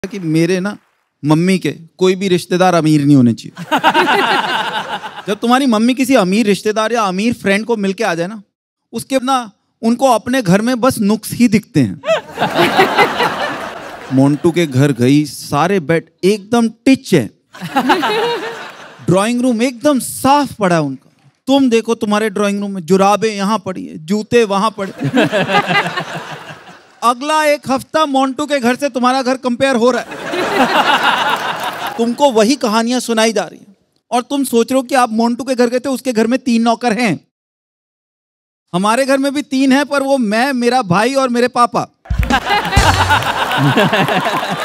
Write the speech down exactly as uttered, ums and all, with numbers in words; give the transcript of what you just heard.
कि मेरे ना मम्मी के कोई भी रिश्तेदार अमीर नहीं होने चाहिए। जब तुम्हारी मम्मी किसी अमीर रिश्तेदार या अमीर फ्रेंड को मिलके आ जाए ना, उसके ना उनको अपने घर में बस नुक्स ही दिखते हैं। मोंटू के घर गई, सारे बेड एकदम टिच है, ड्राइंग रूम एकदम साफ पड़ा है उनका। तुम देखो तुम्हारे ड्राइंग रूम में जुराबे यहाँ पड़ी है, जूते वहां पड़े। अगला एक हफ्ता मोंटू के घर से तुम्हारा घर कंपेयर हो रहा है। तुमको वही कहानियां सुनाई जा रही हैं और तुम सोच रहे हो कि आप मोंटू के घर गए थे, उसके घर में तीन नौकर हैं। हमारे घर में भी तीन है, पर वो मैं, मेरा भाई और मेरे पापा।